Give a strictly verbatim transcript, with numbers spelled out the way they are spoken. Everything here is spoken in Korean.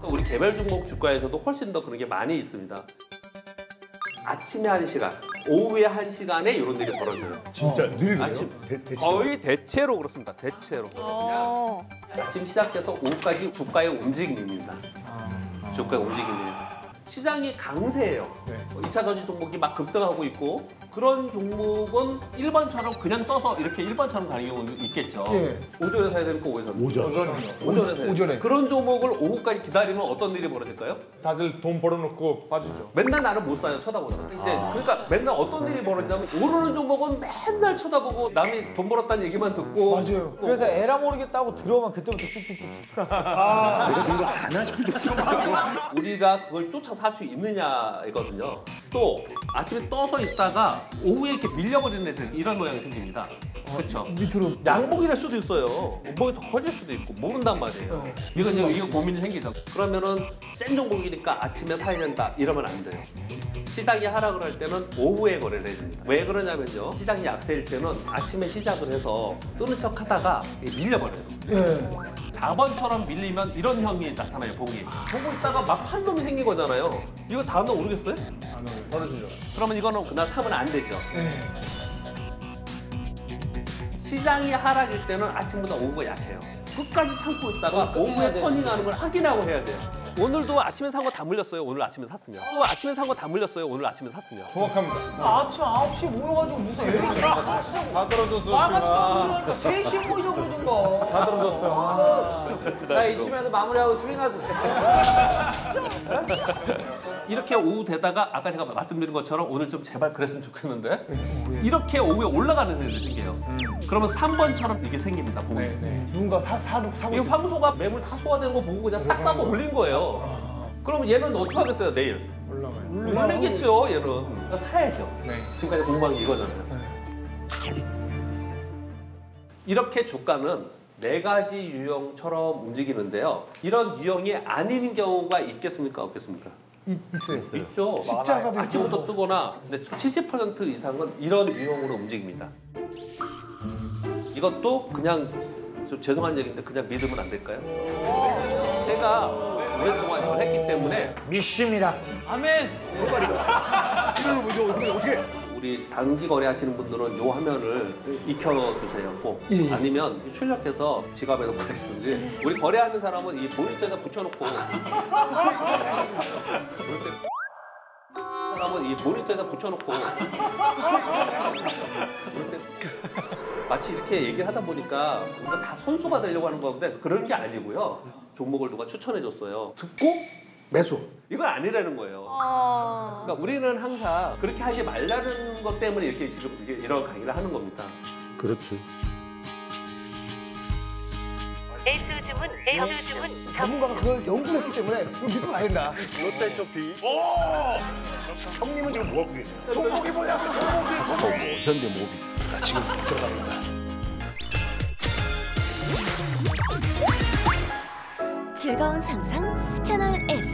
우리 개별 종목 주가에서도 훨씬 더 그런 게 많이 있습니다. 아침에 한 시간, 오후에 한 시간에 이런 일이 벌어져요. 진짜 어. 늘 그래요? 아침, 대, 대체로? 거의 대체로 그렇습니다. 대체로. 어. 그냥 아침 시작해서 오후까지 주가의 움직임입니다. 아. 주가의 움직임이에요. 시장이 강세예요. 네. 이 차 전지 종목이 막 급등하고 있고 그런 종목은 일 번처럼 그냥 떠서 이렇게 일 번처럼 가는 경우도 있겠죠. 예. 오전에 사야 되니까 오후에 사야 오전. 오전에 사야 돼요. 오전에. 그런 종목을 오후까지 기다리면 어떤 일이 벌어질까요? 다들 돈 벌어놓고 빠지죠. 맨날 나는 못 사요. 쳐다보잖아. 이제 그러니까 맨날 어떤 일이 벌어지냐면 오르는 종목은 맨날 쳐다보고 남이 돈 벌었다는 얘기만 듣고 맞아요. 그래서 에라 모르겠다고 들어오면 그때부터 쭉쭉쭉쭉. 아, 내가 그런 거안 하실 정도로. 우리가 그걸 쫓아 살 수 있느냐이거든요. 또 아침에 떠서 있다가 오후에 이렇게 밀려버리는 애들 이런 모양이 생깁니다. 그렇죠. 밑으로. 양복이 될 수도 있어요. 몸이 더 커질 수도 있고 모른단 말이에요. 이거 이제 이거 고민이 생기죠. 그러면은 센 종목이니까 아침에 사야 된다 이러면 안 돼요. 시장이 하락을 할 때는 오후에 거래를 해야 됩니다. 왜 그러냐면요. 시장이 약세일 때는 아침에 시작을 해서 뜨는 척 하다가 밀려버려요. 예. 사 번처럼 밀리면 이런 형이 나타나요, 봉이. 보고 있다가 막 판 놈이 생긴 거잖아요. 이거 다음날 오르겠어요? 안 오요. 벌어지죠. 그러면 이거는 그날 사면 안 되죠. 예. 시장이 하락일 때는 아침보다 오후가 약해요. 끝까지 참고 있다가 오후에 터닝하는 걸 확인하고 해야 돼요. 오늘도 아침에 산 거 다 물렸어요. 오늘 아침에 샀으면. 또 아침에 산 거 다 물렸어요. 오늘 아침에 샀으면. 정확합니다. 아침 아홉 시에 모여가지고 무슨 애를 다 치자고. 다 떨어졌어. 나같이 지금. 모이니까 세 시에 모이자 그러던가. 다 떨어졌어. 아, 진짜. 나 이쯤에서 마무리하고 수링하도 돼. 이렇게 오후 되다가 아까 제가 말씀드린 것처럼 오늘 좀 제발 그랬으면 좋겠는데 이렇게 오후에 올라가는 일이 생겨요. 그러면 삼 번처럼 이게 생깁니다. 봉이. 네, 네. 누군가 사, 사, 사고 이 황소가 매물 다 소화되는 거 보고 그냥 딱 싸서 올린 거예요. 그러면 얘는 어떻게 하겠어요, 내일? 올라가요. 올리겠죠, 얘는. 그러니까 사야죠. 네. 지금까지 공부한 게 이거잖아요. 이렇게 주가는 네 가지 유형처럼 움직이는데요. 이런 유형이 아닌 경우가 있겠습니까, 없겠습니까? 있, 있어요. 있어요. 있죠. 십자가도 아침부터 있고. 뜨거나 근데 칠십 퍼센트 이상은 이런 유형으로 움직입니다. 이것도 그냥 좀 죄송한 얘기인데 그냥 믿으면 안 될까요? 제가 오랫동안 이걸 했기 때문에 믿습니다. 아멘. 이거 뭐죠? 어떻게? 우리 단기 거래하시는 분들은 이 화면을 익혀두세요. 꼭. 예, 예. 아니면 출력해서 지갑에 넣고 계시든지 우리 거래하는 사람은 이 모니터에다 붙여놓고 사람은 이 모니터에다 붙여놓고 마치 이렇게 얘기를 하다 보니까 우리가 다 선수가 되려고 하는 건데 그런 게 아니고요. 종목을 누가 추천해줬어요. 듣고 매수. 이건 아니라는 거예요. 어. 그러니까 우리는 항상 그렇게 하지 말라는 것 때문에 이렇게 지금 이게 이런 강의를 하는 겁니다. 그렇지. 에이스 주문, 에이스 주문. 전문가가 그걸 연구했기 때문에 이거 믿으면 안 된다. 롯데쇼핑. 오! 형님은 지금 뭐 하고 계세요? 종목이 뭐야? 그 종목이 종목. 현대모비스가 지금 들어갑니다. 즐거운 상상 채널 S.